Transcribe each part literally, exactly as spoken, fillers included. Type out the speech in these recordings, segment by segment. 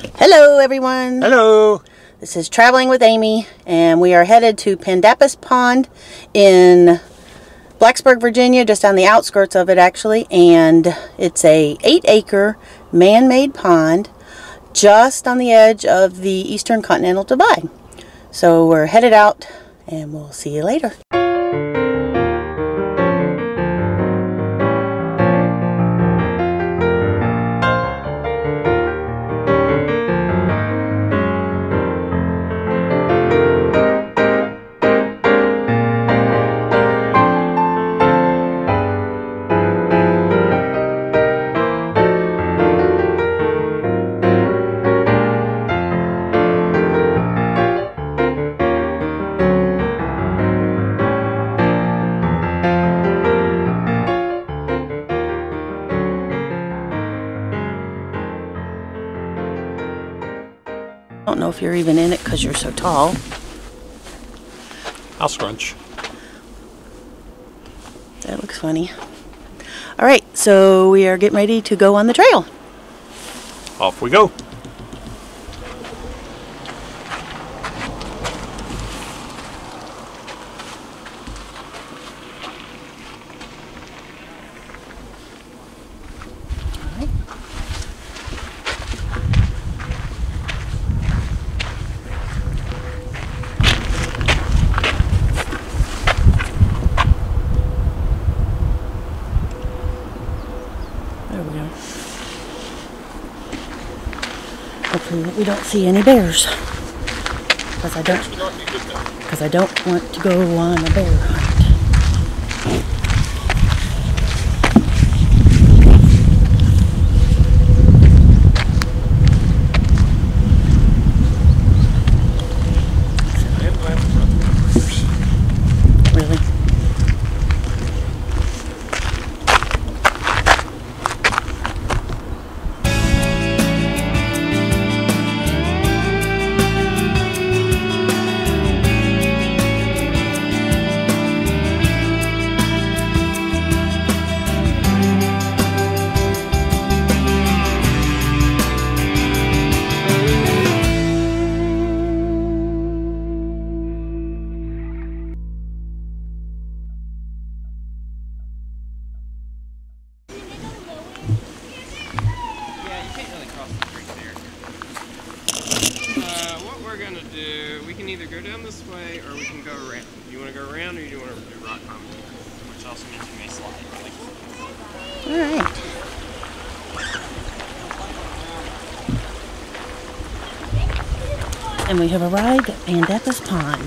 Hello everyone. Hello. This is Traveling with Amy, and we are headed to Pandapas Pond in Blacksburg, Virginia, just on the outskirts of it actually, and it's a eight acre man-made pond just on the edge of the Eastern Continental Divide. So we're headed out and we'll see you later. I don't know if you're even in it because you're so tall. I'll scrunch. That looks funny. Alright, so we are getting ready to go on the trail. Off we go. Hopefully we don't see any bears, because I don't, because I don't want to go on a bear hunt. Really? We can either go down this way or we can go around. Do you want to go around or do you want to do rock climbing? Which also means you may slide. Alright. And we have arrived at Pandapas Pond.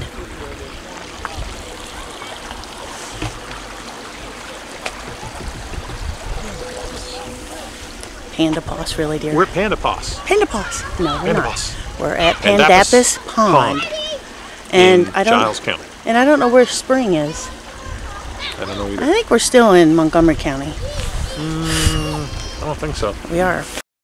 Pandapas, really, dear? We're at Pandapas. Pandapas. No, we're Pandapas. not. We're at Pandapas, Pandapas Pond. Pond. And in I don't Giles County. And I don't know where spring is. I don't know either. I think we're still in Montgomery County. Mm, I don't think so. We are.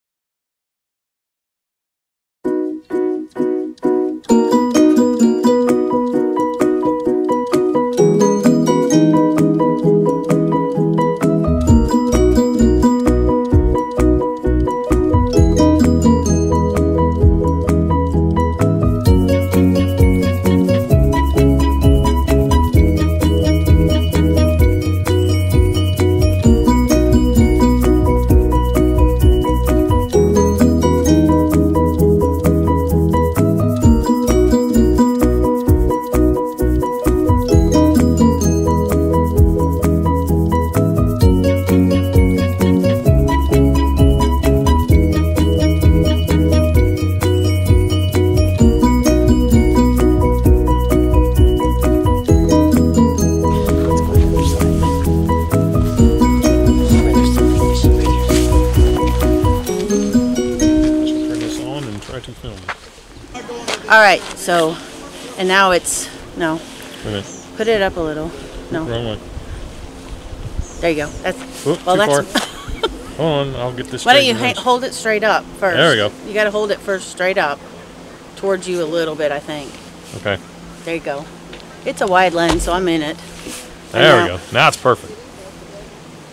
Alright, so, and now it's, no, put it up a little. No. Wrong way. There you go. That's, Oop, well, too that's. far. Hold on, I'll get this. Why don't you ha hold it straight up first? There we go. You got to hold it first straight up, towards you a little bit, I think. Okay. There you go. It's a wide lens, so I'm in it. There we go. Now it's perfect.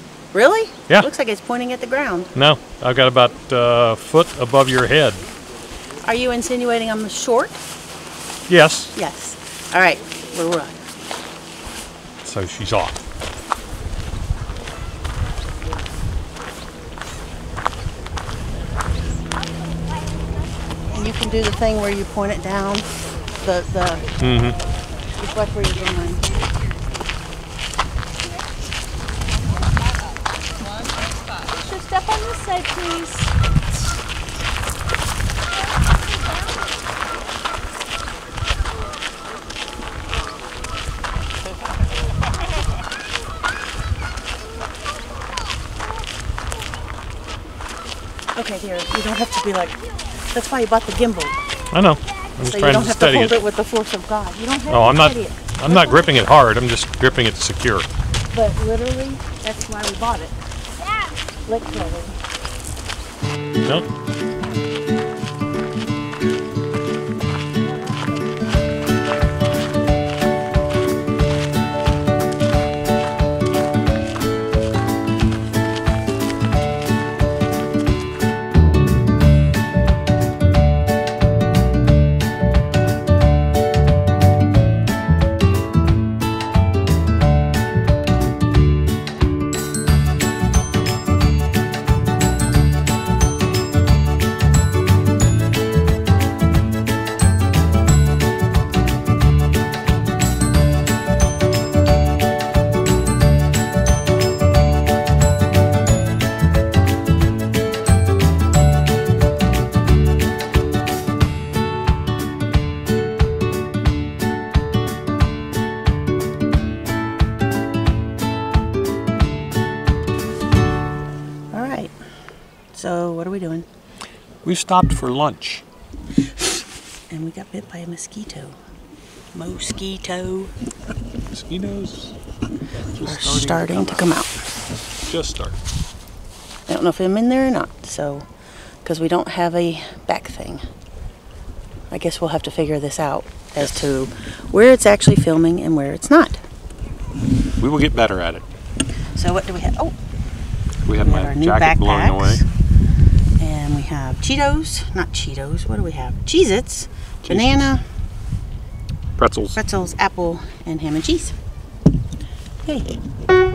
Really? Yeah. Looks like it's pointing at the ground. No, I've got about a uh, foot above your head. Are you insinuating I'm short? Yes. Yes. All right, we'll run. So she's off. And you can do the thing where you point it down. The the. Mm-hmm. Reflect where you're going. Should step on this side, please. Okay, here. You don't have to be like. That's why you bought the gimbal. I know. I'm just So you trying don't to have to steady hold it. it with the force of God. You don't have No, to I'm not. steady it. I'm not gripping it hard. I'm just gripping it secure. But literally, that's why we bought it. Literally. Nope. So what are we doing? We stopped for lunch. And we got bit by a mosquito. Mosquito. Mosquitoes Are starting to come out. just started. I don't know if I'm in there or not, so, because we don't have a back thing. I guess we'll have to figure this out as to where it's actually filming and where it's not. We will get better at it. So what do we have? Oh, We have we my have our new jacket blowing away. backpacks. And we have Cheetos, not Cheetos, what do we have? Cheez-Its, banana, Pretzels. pretzels, apple, and ham and cheese. Hey.